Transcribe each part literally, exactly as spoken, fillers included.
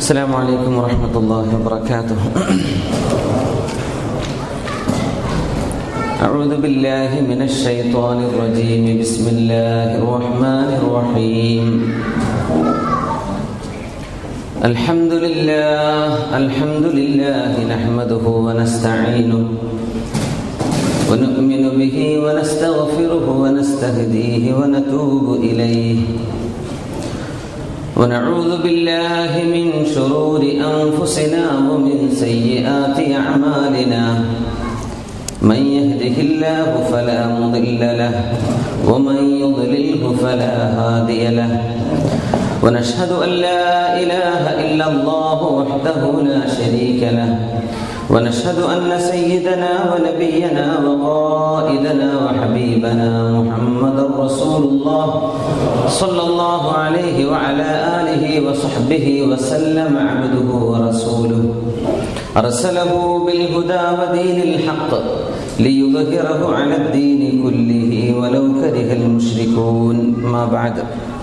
السلام عليكم ورحمة الله وبركاته. أعوذ بالله من الشيطان الرجيم. بسم الله الرحمن الرحيم. الحمد لله الحمد لله نحمده ونستعينه ونؤمن به ونستغفره ونستهديه ونتوب إليه ونعوذ بالله من شرور أنفسنا ومن سيئات أعمالنا. من يهده الله فلا مضل له ومن يضلله فلا هادي له. ونشهد أن لا إله إلا الله وحده لا شريك له. ونشهد أن سيدنا ونبينا وقائدنا وحبيبنا محمدا رسول الله صلى الله عليه وعلى آله وصحبه وسلم عبده ورسوله أرسله بالهدى ودين الحق ليظهره على الدين كله ولو كره المشركون. ما بعد،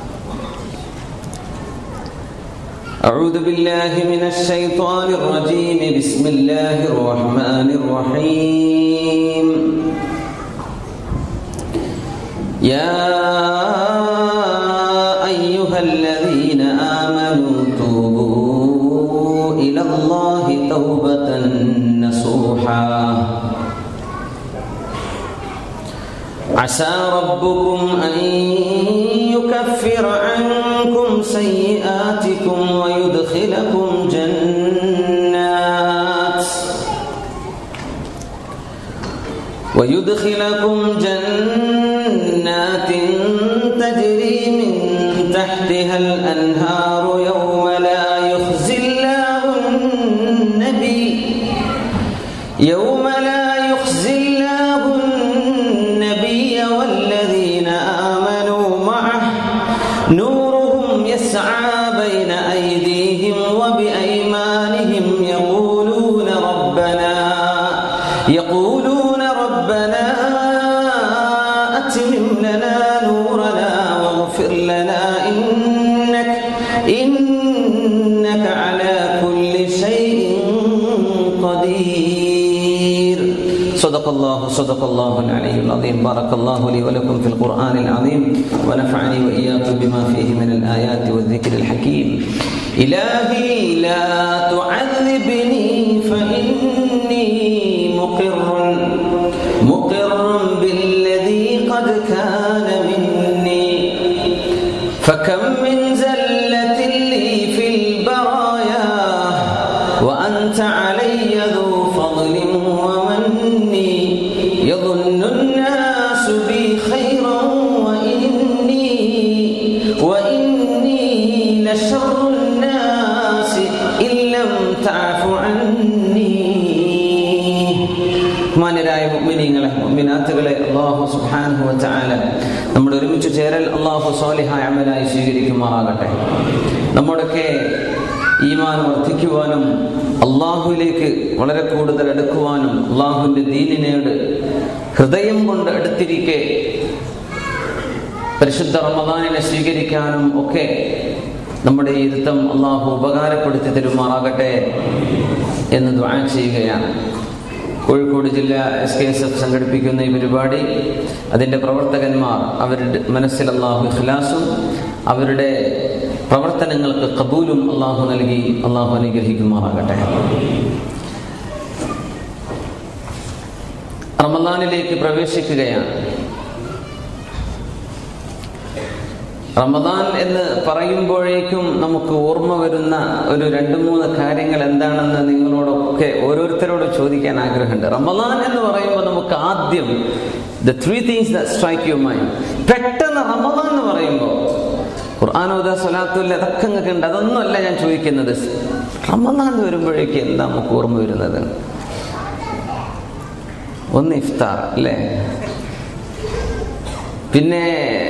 أعوذ بالله من الشيطان الرجيم. بسم الله الرحمن الرحيم. يا أيها الذين آمنوا توبوا إلى الله توبة نصوحا عسى ربكم أن يكفر عنكم سيئاتكم ويدخلكم جنات ويدخلكم جنات تجري من تحتها الأنهار يوم لا يخزي الله النبي يوم لا يخزي الله النبي والذين آمنوا معه نورهم يسعى بين أيديهم وبأيمانهم يقولون ربنا يقولون ربنا أتمم لنا نورنا واغفر لنا إنك إنك على كل شيء قدير. صدق الله صدق الله العلي العظيم. بارك الله لي ولكم في القرآن العظيم ونفعني وإياكم بما فيه من الآيات والذكر الحكيم. إلهي لا تعذبني فإني مقر مقر بالذي قد كان مني. فكم من زلة لي في البرايا وأنت علي ذو فضل ومني. يظن الناس بي خيرا وإني وإني لشر الناس إن لم تعف عني. മാന്യരായ മുഅ്മിനീങ്ങളെ മുഅ്മിനാത്തുകളെ, അല്ലാഹു സുബ്ഹാനഹു വ തആല നമ്മുടെ ഒരുമിച്ച് ചേരൽ അല്ലാഹു സ്വാലിഹായ അമലായി സ്വീകരിക്കുമാറാകട്ടെ. നമ്മുടെയൊക്കെ ഈമാൻ വർദ്ധിക്കുവാനും അള്ളാഹുവിലേക്ക് വളരെ കൂടുതൽ അടുക്കുവാനും അള്ളാഹുവിന്റെ ദീനിനോട് ഹൃദയം കൊണ്ട് അടുത്തിരിക്കെ പരിശുദ്ധ റമദാനിനെ സ്വീകരിക്കാനും ഒക്കെ നമ്മുടെ ഈ ഇരുത്തം അള്ളാഹു ഉപകാരപ്പെടുത്തി തരുമാറാകട്ടെ എന്ന് ദുആ ചെയ്യുകയാണ്. കോഴിക്കോട് ജില്ല എസ് കെ എസ് എഫ് സംഘടിപ്പിക്കുന്ന ഈ പരിപാടി, അതിൻ്റെ പ്രവർത്തകന്മാർ, അവരുടെ മനസ്സിൽ അള്ളാഹു ഇഖ്ലാസും അവരുടെ പ്രവർത്തനങ്ങൾക്ക് ഖബൂലും അള്ളാഹു നൽകി അള്ളാഹു അനുഗ്രഹിക്കുമാറാകട്ടെ. റമദാനിലേക്ക് പ്രവേശിക്കുകയാണ്. റമദാൻ എന്ന് പറയുമ്പോഴേക്കും നമുക്ക് ഓർമ്മ വരുന്ന ഒരു രണ്ട് മൂന്ന് കാര്യങ്ങൾ എന്താണെന്ന് നിങ്ങളോടൊക്കെ ഓരോരുത്തരോട് ചോദിക്കാൻ ആഗ്രഹമുണ്ട്. റമദാൻ എന്ന് പറയുമ്പോൾ നമുക്ക് ആദ്യം the three things that strike your mind. പെട്ടെന്ന് റമദാൻ എന്ന് പറയുമ്പോൾ ഖുർആനോദ സ്വലാത്തുല്ല അതൊക്കെ നിങ്ങൾക്ക് ഉണ്ട്. അതൊന്നും അല്ല ഞാൻ ചോദിക്കുന്നത്. റമദാൻ വരുമ്പോഴേക്കും എന്താ നമുക്ക് ഓർമ്മ വരുന്നത്? ഒന്ന് ഇഫ്താർ അല്ലേ, പിന്നെ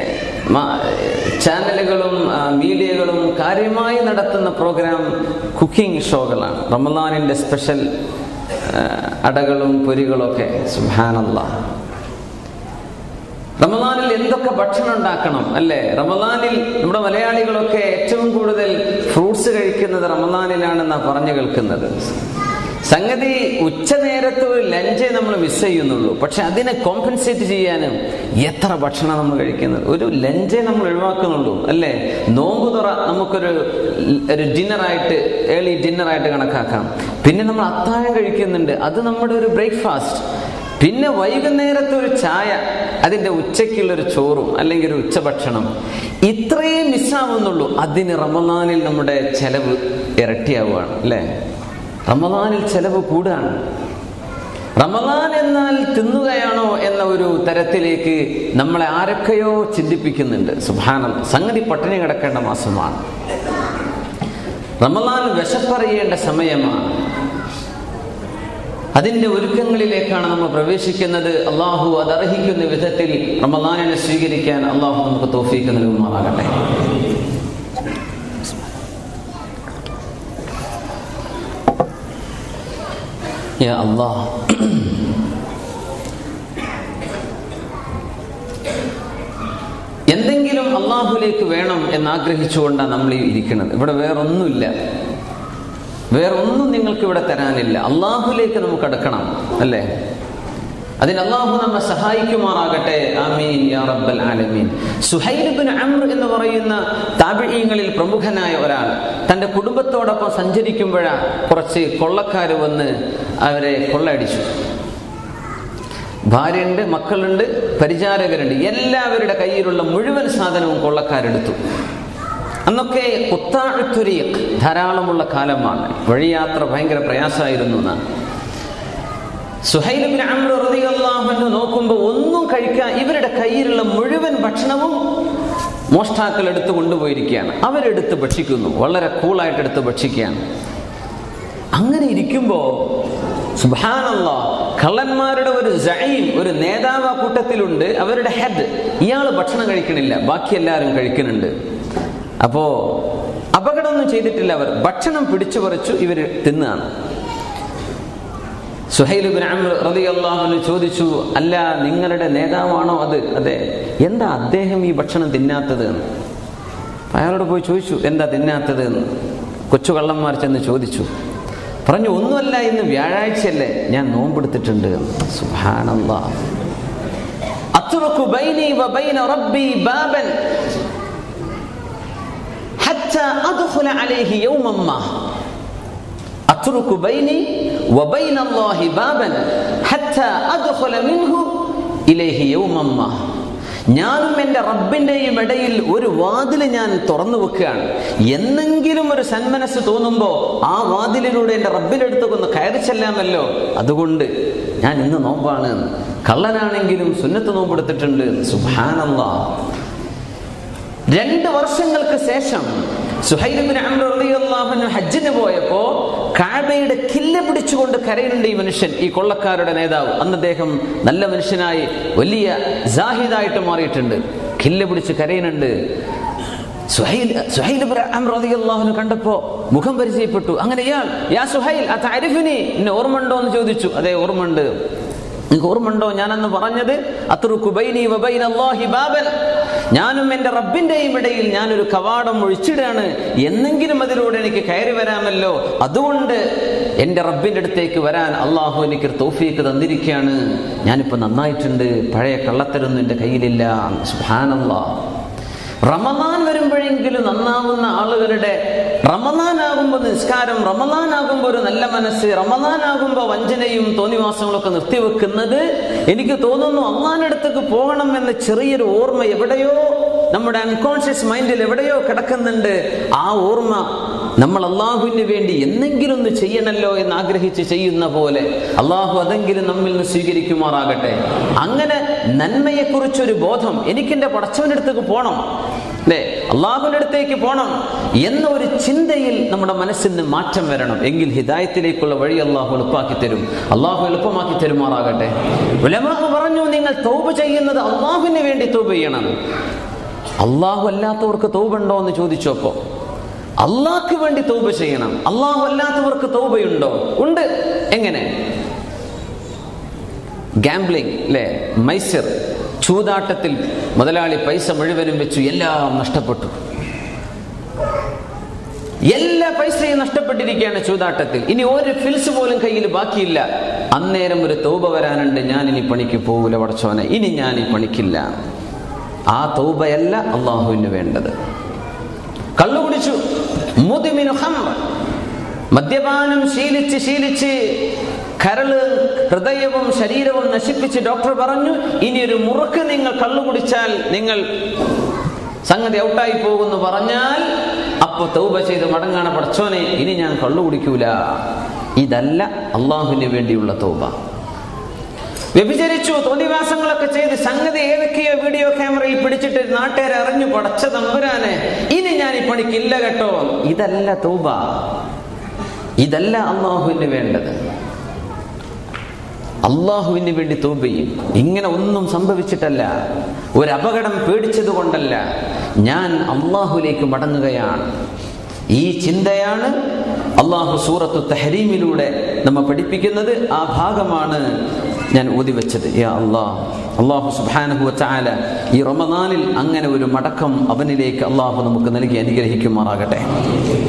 ചാനലുകളും മീഡിയകളും കാര്യമായി നടത്തുന്ന പ്രോഗ്രാം കുക്കിംഗ് ഷോകളാണ്. റമദാനിന്റെ സ്പെഷ്യൽ അടകളും പൊരികളൊക്കെ. സുബ്ഹാനല്ലാഹ്. റമദാനിൽ എന്തൊക്കെ ഭക്ഷണം ഉണ്ടാക്കണം അല്ലേ? റമദാനിൽ നമ്മുടെ മലയാളികളൊക്കെ ഏറ്റവും കൂടുതൽ ഫ്രൂട്ട്സ് കഴിക്കുന്നത് റമദാനിലാണെന്നാണ് പറഞ്ഞു കേൾക്കുന്നത്. സംഗതി ഉച്ച നേരത്തെ ഒരു ലഞ്ചേ നമ്മൾ മിസ് ചെയ്യുന്നുള്ളൂ. പക്ഷെ അതിനെ കോമ്പൻസേറ്റ് ചെയ്യാനും എത്ര ഭക്ഷണം നമ്മൾ കഴിക്കുന്നത്, ഒരു ലഞ്ചേ നമ്മൾ ഒഴിവാക്കുന്നുള്ളൂ അല്ലേ? നോമ്പ് തുറ നമുക്കൊരു ഒരു ഡിന്നറായിട്ട് ഏർലി ഡിന്നറായിട്ട് കണക്കാക്കാം. പിന്നെ നമ്മൾ അത്താഴം കഴിക്കുന്നുണ്ട്, അത് നമ്മുടെ ഒരു ബ്രേക്ക്ഫാസ്റ്റ്. പിന്നെ വൈകുന്നേരത്തെ ഒരു ചായ, അതിന്റെ ഉച്ചയ്ക്കുള്ളൊരു ചോറും അല്ലെങ്കിൽ ഒരു ഉച്ചഭക്ഷണം, ഇത്രയും മിസ്സാവുന്നുള്ളൂ. അതിന് റമദാനിൽ നമ്മുടെ ചെലവ് ഇരട്ടിയാവുകയാണ് അല്ലേ? റമദാനിൽ ചെലവ് കൂടാണ്. റമദാൻ എന്നാൽ തിന്നുകയാണോ എന്ന ഒരു തരത്തിലേക്ക് നമ്മളെ ആരൊക്കെയോ ചിന്തിപ്പിക്കുന്നുണ്ട്. സുബ്ഹാനല്ലാഹ്, സംഗതി പട്ടിണി കിടക്കേണ്ട മാസമാണ്. റമദാൻ വിശപ്പറിയേണ്ട സമയമാണ്. അതിന്റെ ഒരുക്കങ്ങളിലേക്കാണ് നമ്മൾ പ്രവേശിക്കുന്നത്. അള്ളാഹു അതർഹിക്കുന്ന വിധത്തിൽ റമദാനിനെ സ്വീകരിക്കാൻ അള്ളാഹു നമുക്ക് തൗഫീഖ് നൽകുമാറാകട്ടെ. യാ അല്ലാഹ്, എന്തെങ്കിലും അള്ളാഹുലേക്ക് വേണം എന്നാഗ്രഹിച്ചുകൊണ്ടാണ് നമ്മൾ ഈ ഇരിക്കുന്നത്. ഇവിടെ വേറൊന്നുമില്ല, വേറൊന്നും നിങ്ങൾക്ക് ഇവിടെ തരാനില്ല. അള്ളാഹുലേക്ക് നമുക്ക് അടുക്കണം അല്ലേ? അതിന് അള്ളാഹു നമ്മെ സഹായിക്കുമാറാകട്ടെ. ആമീൻ യാ റബ്ബൽ ആലമീൻ. സുഹൈൽ ഇബ്നു അംർ എന്ന് പറയുന്ന താബിഈങ്ങളിൽ പ്രമുഖനായ ഒരാൾ തന്റെ കുടുംബത്തോടൊപ്പം സഞ്ചരിക്കുമ്പോഴാണ് കുറച്ച് കൊള്ളക്കാർ വന്ന് അവരെ കൊള്ളയടിച്ചു. ഭാര്യയുണ്ട്, മക്കളുണ്ട്, പരിചാരകരുണ്ട്, എല്ലാവരുടെ കയ്യിലുള്ള മുഴുവൻ സാധനവും കൊള്ളക്കാരെടുത്തു. അന്നൊക്കെ ഖുത്താഉത്തുരീഖ് ധാരാളമുള്ള കാലമാണ്. വഴിയാത്ര ഭയങ്കര പ്രയാസമായിരുന്നു എന്നാണ്. സുഹൈൽ ഇബ്നു അംർ റളിയല്ലാഹു അൻഹു നോക്കുമ്പോൾ ഒന്നും കഴിക്കാൻ ഇവരുടെ കയ്യിലുള്ള മുഴുവൻ ഭക്ഷണവും മോഷ്ടാക്കൾ എടുത്തു കൊണ്ടുപോയിരിക്കുകയാണ്. അവരെടുത്ത് ഭക്ഷിക്കുന്നു, വളരെ കൂളായിട്ട് എടുത്ത് ഭക്ഷിക്കുകയാണ്. അങ്ങനെ ഇരിക്കുമ്പോ സുബ്ഹാനല്ലാഹ്, കള്ളന്മാരുടെ ഒരു സഈം, ഒരു നേതാവ് ആ കൂട്ടത്തിലുണ്ട്, അവരുടെ ഹെഡ്. ഇയാൾ ഭക്ഷണം കഴിക്കണില്ല, ബാക്കി എല്ലാവരും കഴിക്കുന്നുണ്ട്. അപ്പോ അപകടമൊന്നും ചെയ്തിട്ടില്ല, അവർ ഭക്ഷണം പിടിച്ചു പറിച്ചു, ഇവർ തിന്നാണ്. സുഹൈൽ ഇബ്നു അംർ റളിയല്ലാഹു അൻഹു ചോദിച്ചു, അല്ല, നിങ്ങളുടെ നേതാവാണോ അത്? അതെ. എന്താ അദ്ദേഹം ഈ ഭക്ഷണം തിന്നാത്തത് എന്ന് അയാളോട് പോയി ചോദിച്ചു. എന്താ തിന്നാത്തത് എന്ന് കൊച്ചു കള്ളന്മാർ ചെന്ന് ചോദിച്ചു. പറഞ്ഞു, ഒന്നുമല്ല, ഇന്ന് വ്യാഴാഴ്ചയല്ലേ, ഞാൻ നോമ്പെടുത്തിട്ടുണ്ട്. സുബ്ഹാനല്ലാഹ്. അത്റുകു ബൈനി വബൈന റബ്ബി ബാബൻ ഹത്താ അദ്ഖുല അലൈഹി യൗമൻ മാ. അത്റുകു ബൈനി വബൈന അല്ലാഹി ബാബൻ ഹത്താ അദ്ഖുല മിൻഹു ഇലൈഹി യൗമൻ മാ. ഞാനും എൻ്റെ റബ്ബിന്റെയും ഇടയിൽ ഒരു വാതിൽ ഞാൻ തുറന്നു വെക്കുകയാണ്. എന്നെങ്കിലും ഒരു സന്മനസ് തോന്നുമ്പോൾ ആ വാതിലിലൂടെ എൻ്റെ റബ്ബിന്റെ അടുത്തൊക്കെ ഒന്ന് കയറി ചെല്ലാമല്ലോ, അതുകൊണ്ട് ഞാൻ ഇന്ന് നോമ്പാണ്. കള്ളനാണെങ്കിലും സുന്നത്ത് നോമ്പെടുത്തിട്ടുണ്ട്. സുബ്ഹാനല്ലാഹ്. രണ്ട് വർഷങ്ങൾക്ക് ശേഷം സുഹൈൽ ഇബ്നു അംർ റളിയല്ലാഹു അൻഹു ഹജ്ജിന് പോയപ്പോ കഅബയുടെ കില്ല പിടിച്ചുകൊണ്ട് കരയുന്നുണ്ട് ഈ മനുഷ്യൻ, ഈ കൊള്ളക്കാരുടെ നേതാവ്. അന്ന് അദ്ദേഹം നല്ല മനുഷ്യനായി വലിയ സാഹിദായിട്ട് മാറിയിട്ടുണ്ട്. കില്ല പിടിച്ച് കരയുന്നുണ്ട്. സുഹൈൽ സുഹൈൽ ഇബ്നു അംർ റളിയല്ലാഹു അൻഹു കണ്ടപ്പോ മുഖം പരിചയപ്പെട്ടു. അങ്ങനെ ഇയാൾ, യാ സുഹൈൽ അതഅരിഫുനി, എന്നെ ഓർമ്മയുണ്ടോ എന്ന് ചോദിച്ചു. അതെ, ഓർമ്മയുണ്ട്. നിങ്ങൾക്ക് ഓർമ്മയുണ്ടോ ഞാനന്ന് പറഞ്ഞത്? അത്റുകു ബൈനി വബൈന അല്ലാഹി ബാബൻ, ഞാനും എൻ്റെ റബ്ബിന്റെയും ഇടയിൽ ഞാനൊരു കവാടം ഒഴിച്ചിടാണ്, എന്നെങ്കിലും അതിലൂടെ എനിക്ക് കയറി വരാമല്ലോ, അതുകൊണ്ട് എൻ്റെ റബ്ബിന്റെ അടുത്തേക്ക് വരാൻ അള്ളാഹു എനിക്ക് തൗഫീഖ് തന്നിരിക്കുകയാണ്. ഞാനിപ്പോ നന്നായിട്ടുണ്ട്, പഴയ കള്ളത്തരൊന്നും എൻ്റെ കയ്യിലില്ല. സുബ്ഹാനല്ലാഹ്. റമദാൻ വരുമ്പോഴെങ്കിലും നന്നാവുന്ന ആളുകളുടെ, റമദാനാകുമ്പോൾ നിസ്കാരം, റമദാനാകുമ്പോൾ ഒരു നല്ല മനസ്സ്, റമദാനാകുമ്പോൾ വഞ്ചനയും തോന്നിവാസങ്ങളൊക്കെ നിർത്തിവെക്കുന്നത്, എനിക്ക് തോന്നുന്നു അള്ളാഹിന്റെ അടുത്തേക്ക് പോകണം എന്ന ചെറിയൊരു ഓർമ്മ എവിടെയോ നമ്മുടെ അൺകോൺഷ്യസ് മൈൻഡിൽ എവിടെയോ കിടക്കുന്നുണ്ട്. ആ ഓർമ്മ നമ്മൾ അള്ളാഹുവിന് വേണ്ടി എന്തെങ്കിലും ഒന്ന് ചെയ്യണല്ലോ എന്ന് ആഗ്രഹിച്ച് ചെയ്യുന്ന പോലെ അള്ളാഹു അതെങ്കിലും നമ്മിൽ നിന്ന് സ്വീകരിക്കുമാറാകട്ടെ. അങ്ങനെ നന്മയെക്കുറിച്ചൊരു ബോധം, എനിക്കെന്റെ പടച്ചവന്റെ അടുത്തേക്ക് പോകണം, അല്ലേ, അള്ളാഹുവിന്റെ അടുത്തേക്ക് പോകണം എന്ന ഒരു ചിന്തയിൽ നമ്മുടെ മനസ്സിന് മാറ്റം വരണം. എങ്കിൽ ഹിദായത്തിലേക്കുള്ള വഴി അള്ളാഹു എളുപ്പാക്കി തരും. അള്ളാഹു എളുപ്പമാക്കി തരുമാറാകട്ടെ. ഉലമാ പറഞ്ഞു, നിങ്ങൾ തൗബ ചെയ്യുന്നത് അള്ളാഹുവിന് വേണ്ടി തൗബ ചെയ്യണം. അള്ളാഹു അല്ലാത്തവർക്ക് തൗബ ഉണ്ടോ എന്ന് ചോദിച്ചപ്പോ അള്ളാഹ്ക്ക് വേണ്ടി തൗബ ചെയ്യണം. അള്ളാഹു അല്ലാത്തവർക്ക് തൗബയുണ്ടോ? ഉണ്ട്. എങ്ങനെ? ഗാംബ്ലിംഗ്, അല്ലേ, മൈസർ, ചൂതാട്ടത്തിൽ മുതലാളി പൈസ മുഴുവനും വെച്ചു, എല്ലാം നഷ്ടപ്പെട്ടു. എല്ലാ പൈസയും നഷ്ടപ്പെട്ടിരിക്കുകയാണ് ചൂതാട്ടത്തിൽ. ഇനി ഒരു ഫിൽസ് പോലും കയ്യിൽ ബാക്കിയില്ല. അന്നേരം ഒരു തൗബ വരാനുണ്ട്, ഞാൻ ഇനി പണിക്ക് പോകൂല പടച്ചോനെ, ഇനി ഞാൻ ഈ പണിക്കില്ല. ആ തൗബയല്ല അള്ളാഹുവിന് വേണ്ടത്. കള്ളു കുടിച്ചു, മുദ്മിനു ഖംർ, മദ്യപാനം ശീലിച്ച് ശീലിച്ച് കരള് ഹൃദയവും ശരീരവും നശിപ്പിച്ച് ഡോക്ടർ പറഞ്ഞു, ഇനിയൊരു മുറുക്ക് നിങ്ങൾ കള്ളു കുടിച്ചാൽ നിങ്ങൾ സംഗതി ഔട്ടായി പോകുന്നു പറഞ്ഞാൽ അപ്പൊ തൗബ ചെയ്ത് മടങ്ങാണ്, പടച്ചോനെ ഇനി ഞാൻ കള്ളു കുടിക്കൂല. ഇതല്ല അള്ളാഹുവിന് വേണ്ടിയുള്ള തൗബ. വ്യഭിചരിച്ചു, തോന്നിവാസങ്ങളൊക്കെ ചെയ്ത് സംഗതി ഏതൊക്കെയോ വീഡിയോ ക്യാമറയിൽ പിടിച്ചിട്ട് നാട്ടുകാരെ അറിഞ്ഞു, പടച്ച തമ്പുരാനെ ഇനി ഞാൻ ഈ പണിക്കില്ല കേട്ടോ. ഇതല്ല തൗബ, ഇതല്ല അള്ളാഹുവിന് വേണ്ടത്. അള്ളാഹുവിന് വേണ്ടി തൗബ ചെയ്യും. ഇങ്ങനെ ഒന്നും സംഭവിച്ചിട്ടല്ല, ഒരു അപകടം പേടിച്ചത് കൊണ്ടല്ല, ഞാൻ അള്ളാഹുലേക്ക് മടങ്ങുകയാണ്. ഈ ചിന്തയാണ് അള്ളാഹു സൂറത്തു തഹരീമിലൂടെ നമ്മെ പഠിപ്പിക്കുന്നത്. ആ ഭാഗമാണ് ഞാൻ ഓതി വെച്ചത്. യാ അല്ലാഹ്, അള്ളാഹു സുബ്ഹാനഹു വ തആല ഈ റമദാനിൽ അങ്ങനെ ഒരു മടക്കം അവനിലേക്ക് അള്ളാഹു നമുക്ക് നൽകി അനുഗ്രഹിക്കുമാറാകട്ടെ.